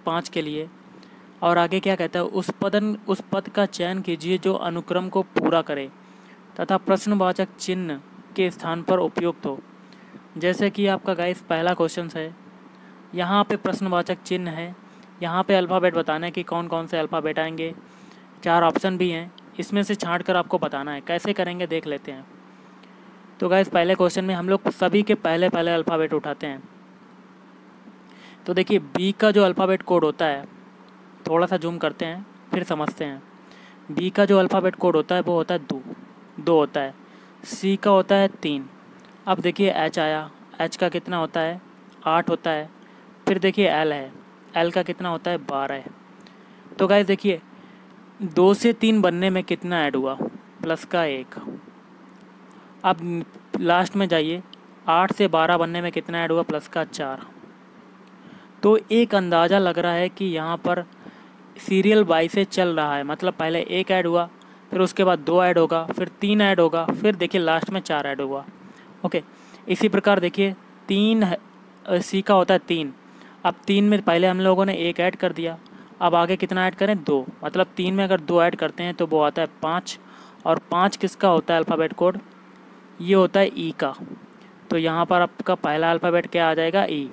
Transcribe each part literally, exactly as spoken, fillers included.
पाँच के लिए। और आगे क्या कहता है, उस पदन उस पद का चयन कीजिए जो अनुक्रम को पूरा करे तथा प्रश्नवाचक चिन्ह के स्थान पर उपयुक्त हो। जैसे कि आपका गाइस पहला क्वेश्चन है, यहाँ पे प्रश्नवाचक चिन्ह है, यहाँ पे अल्फ़ाबेट बताना है कि कौन कौन से अल्फ़ाबेट आएंगे। चार ऑप्शन भी हैं, इसमें से छांट कर आपको बताना है। कैसे करेंगे देख लेते हैं। तो गाइस पहले क्वेश्चन में हम लोग सभी के पहले पहले अल्फ़ाबेट उठाते हैं। तो देखिए बी का जो अल्फ़ाबेट कोड होता है, थोड़ा सा जूम करते हैं फिर समझते हैं। बी का जो अल्फ़ाबेट कोड होता है वो होता है दो दो होता है। सी का होता है तीन। अब देखिए एच आया, एच का कितना होता है, आठ होता है। फिर देखिए एल है, एल का कितना होता है, बारह है। तो गाइस देखिए दो से तीन बनने में कितना ऐड हुआ, प्लस का एक। अब लास्ट में जाइए, आठ से बारह बनने में कितना ऐड हुआ, प्लस का चार। तो एक अंदाज़ा लग रहा है कि यहाँ पर सीरियल बाई से चल रहा है, मतलब पहले एक ऐड हुआ, फिर उसके बाद दो ऐड होगा, फिर तीन ऐड होगा, फिर देखिए लास्ट में चार ऐड हुआ। ओके, इसी प्रकार देखिए तीन सी का होता है तीन। अब तीन में पहले हम लोगों ने एक ऐड कर दिया, अब आगे कितना ऐड करें, दो। मतलब तीन में अगर दो ऐड करते हैं तो वो आता है पाँच। और पाँच किसका होता है अल्फ़ाबेट कोड, ये होता है ई का। तो यहाँ पर आपका पहला अल्फ़ाबेट क्या आ जाएगा, ई।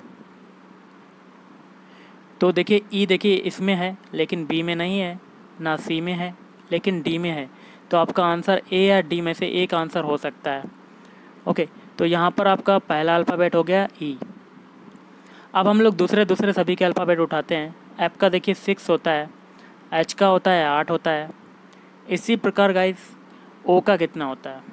तो देखिए ई देखिए इसमें है लेकिन बी में नहीं है, ना सी में है लेकिन डी में है। तो आपका आंसर ए या डी में से एक आंसर हो सकता है। ओके, तो यहाँ पर आपका पहला अल्फ़ाबेट हो गया ई। अब हम लोग दूसरे दूसरे सभी के अल्फ़ाबेट उठाते हैं। एफ का देखिए सिक्स होता है, एच का होता है आठ होता है। इसी प्रकार गाइस ओ का कितना होता है,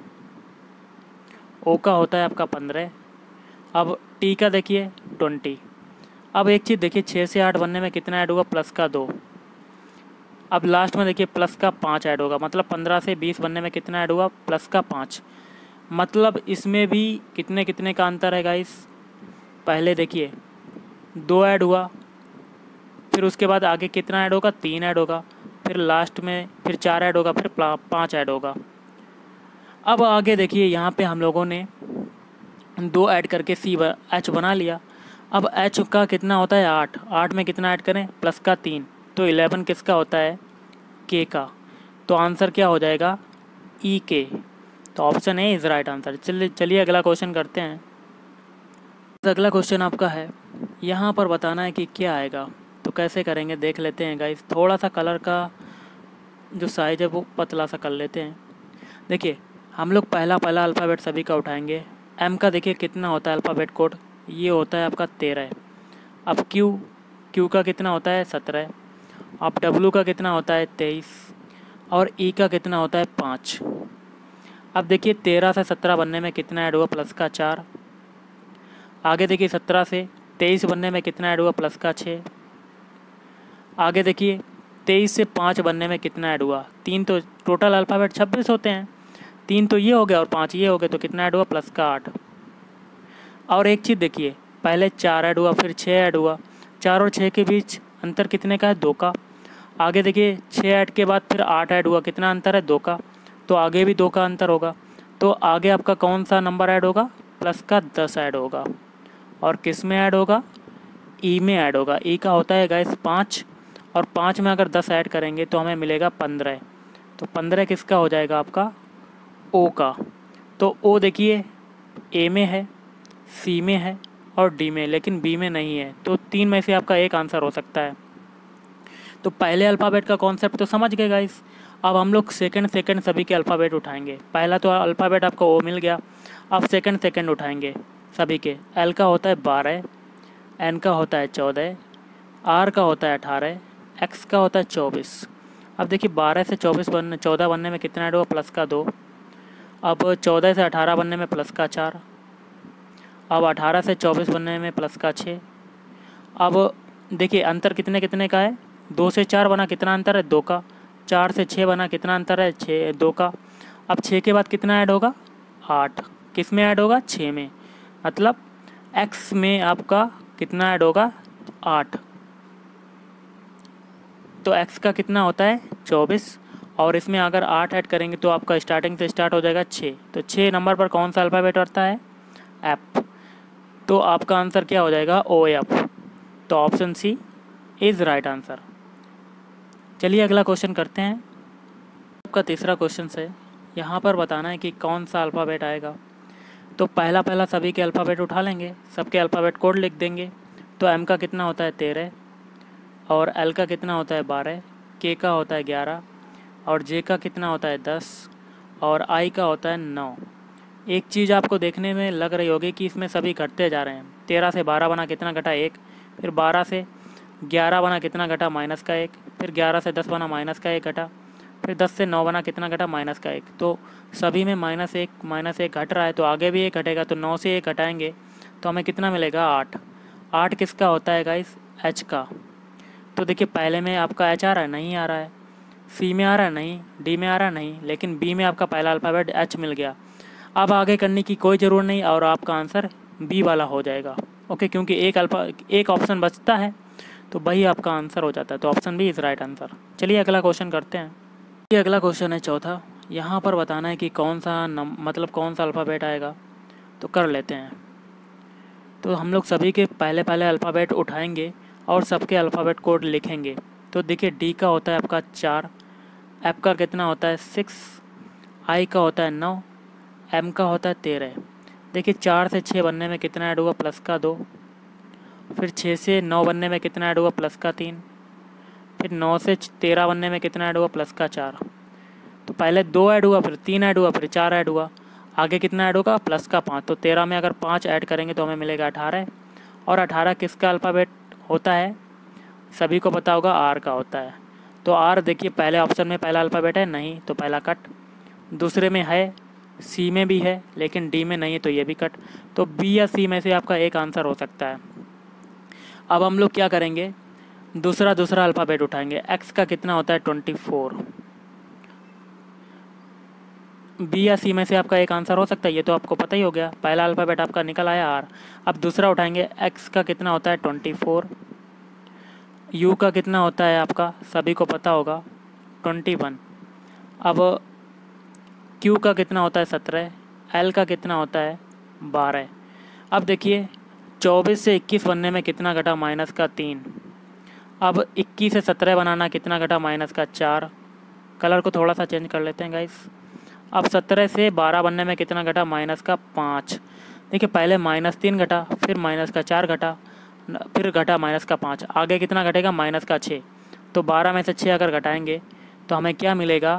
ओ का होता है आपका पंद्रह। अब टी का देखिए ट्वेंटी। अब एक चीज़ देखिए छः से आठ बनने में कितना ऐड होगा, प्लस का दो। अब लास्ट में देखिए प्लस का पाँच ऐड होगा, मतलब पंद्रह से बीस बनने में कितना ऐड हुआ, प्लस का पाँच। मतलब इसमें भी कितने कितने का अंतर है गाइस। पहले देखिए दो ऐड हुआ, फिर उसके बाद आगे कितना ऐड होगा, तीन ऐड होगा, फिर लास्ट में फिर चार ऐड होगा, फिर पाँच ऐड होगा। अब आगे देखिए यहाँ पे हम लोगों ने दो ऐड करके सी एच बना लिया। अब एच का कितना होता है, आठ। आठ में कितना ऐड करें, प्लस का तीन। तो इलेवन किसका होता है, के का। तो आंसर क्या हो जाएगा, ई के। तो option A is right answer. चलिए चलिए अगला क्वेश्चन करते हैं। अगला क्वेश्चन आपका है, यहाँ पर बताना है कि क्या आएगा। तो कैसे करेंगे देख लेते हैं गाइस। थोड़ा सा कलर का जो साइज है वो पतला सा कर लेते हैं। देखिए हम लोग पहला पहला अल्फ़ाबेट सभी का उठाएंगे। एम का देखिए कितना होता है अल्फ़ाबेट कोड, ये होता है आपका तेरह। अब क्यू क्यू का कितना होता है, सत्रह। अब डब्लू का कितना होता है, तेईस। और ई का कितना होता है, पाँच। अब देखिए तेरह से सत्रह बनने में कितना ऐड हुआ, प्लस का चार। आगे देखिए सत्रह से तेईस बनने में कितना ऐड हुआ, प्लस का छः। आगे देखिए तेईस से पाँच बनने में कितना ऐड हुआ, तीन। तो टोटल अल्फ़ाबेट छब्बीस होते हैं, तीन तो ये हो गया और पाँच ये हो गए, तो कितना ऐड हुआ, प्लस का आठ। और एक चीज़ देखिए, पहले चार ऐड हुआ, फिर छः ऐड हुआ। चार और छः के बीच अंतर कितने का है, दो का। आगे देखिए छः ऐड के बाद फिर आठ ऐड हुआ, कितना अंतर है, दो का। तो आगे भी दो का अंतर होगा। तो आगे आपका कौन सा नंबर ऐड होगा, प्लस का दस ऐड होगा। और किस में ऐड होगा, ई में ऐड होगा। ई का होता है गाइस पाँच, और पाँच में अगर दस ऐड करेंगे तो हमें मिलेगा पंद्रह। तो पंद्रह किसका हो जाएगा, आपका ओ का। तो ओ देखिए ए में है, सी में है और डी में, लेकिन बी में नहीं है। तो तीन में से आपका एक आंसर हो सकता है। तो पहले अल्फ़ाबेट का कॉन्सेप्ट तो समझ गए गाइस। अब हम लोग सेकंड सेकंड सभी के अल्फ़ाबेट उठाएंगे। पहला तो अल्फ़ाबेट आपको ओ मिल गया, अब सेकंड सेकंड उठाएंगे सभी के। एल का होता है बारह, एन का होता है चौदह, आर का होता है अठारह, एक्स का होता है चौबीस। अब देखिए बारह से चौबीस बनने चौदह बनने में कितना ऐड हुआ, प्लस का दो। अब चौदह से अठारह बनने में प्लस का चार। अब अठारह से चौबीस बनने में प्लस का छः। अब देखिए अंतर कितने कितने का है, दो से चार बना कितना अंतर है, दो का। चार से छः बना कितना अंतर है, छः दो का। अब छः के बाद कितना ऐड होगा, आठ। किस में ऐड होगा, छः में। मतलब एक्स में आपका कितना ऐड होगा, आठ। तो एक्स का कितना होता है, चौबीस। और इसमें अगर आठ ऐड करेंगे तो आपका स्टार्टिंग से स्टार्ट हो जाएगा छः। तो छः नंबर पर कौन सा अल्फ़ाबेट आता है, एफ। तो आपका आंसर क्या हो जाएगा, ओ एफ। तो option C is right answer. चलिए अगला क्वेश्चन करते हैं। आपका तीसरा क्वेश्चन है, यहाँ पर बताना है कि कौन सा अल्फ़ाबेट आएगा। तो पहला पहला सभी के अल्फ़ाबेट उठा लेंगे, सबके अल्फ़ाबेट कोड लिख देंगे। तो एम का कितना होता है तेरह, और एल का कितना होता है बारह, के का होता है ग्यारह, और जे का कितना होता है दस, और आई का होता है नौ। एक चीज़ आपको देखने में लग रही होगी कि इसमें सभी घटते जा रहे हैं। तेरह से बारह बना कितना घटा एक, फिर बारह से ग्यारह बना कितना घटा माइनस का एक, फिर ग्यारह से दस बना माइनस का एक घटा, फिर दस से नौ बना कितना घटा माइनस का एक। तो सभी में माइनस एक माइनस एक घट रहा है, तो आगे भी एक घटेगा। तो नौ से एक घटाएंगे तो हमें कितना मिलेगा आठ। आठ किसका होता है गाइस, एच का। तो देखिए पहले में आपका एच आ रहा है, नहीं आ रहा है। सी में आ रहा है, नहीं। डी में आ रहा है, नहीं। लेकिन बी में आपका पहला अल्फ़ाबेट एच मिल गया। अब आगे करने की कोई ज़रूरत नहीं और आपका आंसर बी वाला हो जाएगा। ओके, क्योंकि एक अल्फा एक ऑप्शन बचता है तो वही आपका आंसर हो जाता है। तो option B is right answer. चलिए अगला क्वेश्चन करते हैं। ये अगला क्वेश्चन है चौथा। यहाँ पर बताना है कि कौन सा नम मतलब कौन सा अल्फ़ाबेट आएगा। तो कर लेते हैं। तो हम लोग सभी के पहले पहले अल्फ़ाबेट उठाएंगे और सबके अल्फ़ाबेट कोड लिखेंगे। तो देखिए डी का होता है आपका चार, एफ का कितना होता है सिक्स, आई का होता है नौ, एम का होता है तेरह। देखिए चार से छः बनने में कितना ऐड हुआ, प्लस का दो। फिर छः से नौ बनने में कितना ऐड हुआ, प्लस का तीन। फिर नौ से तेरह बनने में कितना ऐड हुआ, प्लस का चार। तो पहले दो ऐड हुआ, फिर तीन ऐड हुआ, फिर चार ऐड हुआ। आगे कितना ऐड होगा, प्लस का पाँच। तो तेरह में अगर पाँच ऐड करेंगे तो हमें मिलेगा अठारह। और अठारह किसका अल्फ़ाबेट होता है, सभी को पता होगा आर का होता है। तो आर देखिए पहले ऑप्शन में पहला अल्फ़ाबेट है, नहीं, तो पहला कट। दूसरे में है, सी में भी है, लेकिन डी में नहीं है, तो ये भी कट। तो बी या सी में से आपका एक आंसर हो सकता है। अब हम लोग क्या करेंगे, दूसरा दूसरा अल्फ़ाबेट उठाएंगे। एक्स का कितना होता है ट्वेंटी फोर। बी या सी में से आपका एक आंसर हो सकता है, ये तो आपको पता ही हो गया। पहला अल्फ़ाबेट आपका निकल आया आर। अब दूसरा उठाएंगे, एक्स का कितना होता है ट्वेंटी फोर, यू का कितना होता है आपका सभी को पता होगा ट्वेंटी वन। अब क्यू का कितना होता है सत्रह, एल का कितना होता है बारह। अब देखिए चौबीस से इक्कीस बनने में कितना घटा, माइनस का तीन। अब इक्कीस से सत्रह बनाना कितना घटा, माइनस का चार। कलर को थोड़ा सा चेंज कर लेते हैं गाइस। अब सत्रह से बारह बनने में कितना घटा, माइनस का पाँच। देखिए पहले माइनस तीन घटा, फिर माइनस का चार घटा, फिर घटा माइनस का पाँच। आगे कितना घटेगा, माइनस का छः। तो बारह में से छः अगर घटाएंगे तो हमें क्या मिलेगा,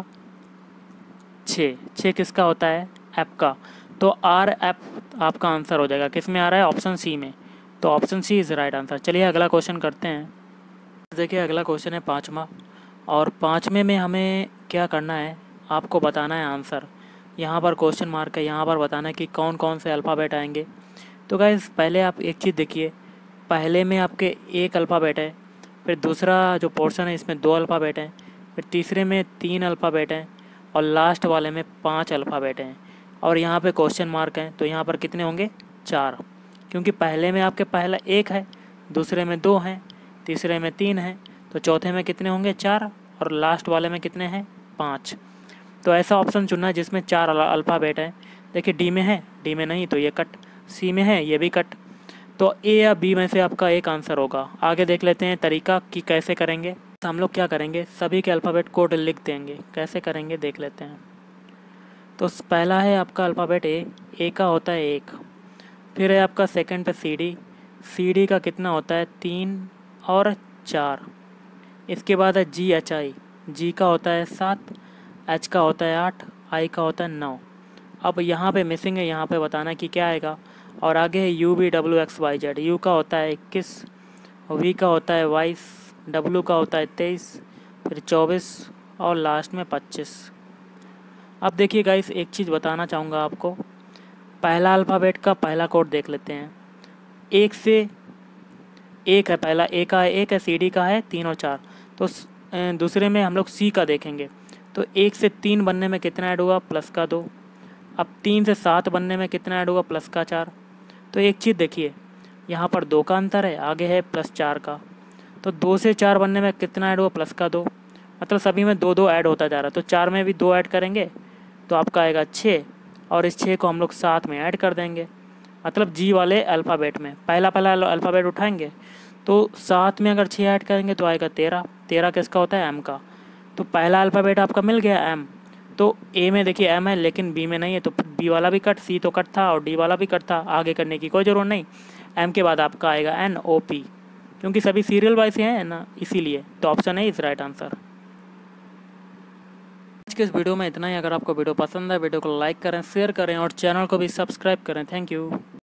छः। छः किसका होता है, एफ का। तो आर एफ आपका आंसर हो जाएगा। किस में आ रहा है, ऑप्शन सी में। तो option C is right answer. चलिए अगला क्वेश्चन करते हैं। देखिए अगला क्वेश्चन है पाँचवा, और पाँचवें में हमें क्या करना है, आपको बताना है आंसर। यहाँ पर क्वेश्चन मार्क है, यहाँ पर बताना है कि कौन कौन से अल्फ़ाबेट आएंगे। तो गाइस पहले आप एक चीज़ देखिए, पहले में आपके एक अल्फ़ाबेट है, फिर दूसरा जो पोर्शन है इसमें दो अल्फ़ाबेट हैं, फिर तीसरे में तीन अल्फ़ाबेट हैं, और लास्ट वाले में पांच अल्फ़ाबेट हैं। और यहाँ पे क्वेश्चन मार्क हैं, तो यहाँ पर कितने होंगे, चार। क्योंकि पहले में आपके पहला एक है, दूसरे में दो हैं, तीसरे में तीन हैं, तो चौथे में कितने होंगे, चार। और लास्ट वाले में कितने हैं, पाँच। तो ऐसा ऑप्शन चुनना है जिसमें चार अल्फ़ाबेट हैं। देखिए डी में है, डी में नहीं तो ये कट, सी में है ये भी कट। तो ए या बी में से आपका एक आंसर होगा। आगे देख लेते हैं तरीका कि कैसे करेंगे। तो हम लोग क्या करेंगे, सभी के अल्फ़ाबेट कोड लिख देंगे। कैसे करेंगे देख लेते हैं। तो पहला है आपका अल्फ़ाबेट ए, ए का होता है एक। फिर है आपका सेकंड पे सी डी, सी डी का कितना होता है तीन और चार। इसके बाद है जी एच आई, जी का होता है सात, एच का होता है आठ, आई का होता है नौ। अब यहाँ पे मिसिंग है, यहाँ पे बताना कि क्या आएगा। और आगे है U V W X Y Z. U का होता है इक्कीस, वी का होता है बाईस, डब्ल्यू का होता है तेईस, फिर चौबीस और लास्ट में पच्चीस। अब देखिए गाइस एक चीज़ बताना चाहूँगा आपको। पहला अल्फ़ाबेट का पहला कोड देख लेते हैं। एक से एक है, पहला ए का है एक है, सी डी का है तीन और चार। तो दूसरे में हम लोग सी का देखेंगे। तो एक से तीन बनने में कितना ऐड हुआ, प्लस का दो। अब तीन से सात बनने में कितना ऐड हुआ, प्लस का चार। तो एक चीज़ देखिए, यहाँ पर दो का अंतर है, आगे है प्लस चार का। तो दो से चार बनने में कितना ऐड हुआ, प्लस का दो। मतलब सभी में दो दो ऐड होता जा रहा है। तो चार में भी दो ऐड करेंगे तो आपका आएगा छः, और इस छः को हम लोग सात में ऐड कर देंगे। मतलब जी वाले अल्फ़ाबेट में पहला पहला अल्फ़ाबेट उठाएंगे तो सात में अगर छः ऐड करेंगे तो आएगा तेरह। तेरह किसका होता है? एम का। तो पहला अल्फ़ाबेट आपका मिल गया एम। तो ए में देखिए एम है लेकिन बी में नहीं है, तो बी वाला भी कट, सी तो कट था और डी वाला भी कट था, आगे करने की कोई ज़रूरत नहीं। एम के बाद आपका आएगा एन ओ पी, क्योंकि सभी सीरियल वाइज हैं ना, इसीलिए। तो ऑप्शन है इस राइट आंसर। आज के इस वीडियो में इतना ही। अगर आपको वीडियो पसंद है, वीडियो को लाइक करें, शेयर करें और चैनल को भी सब्सक्राइब करें। Thank you.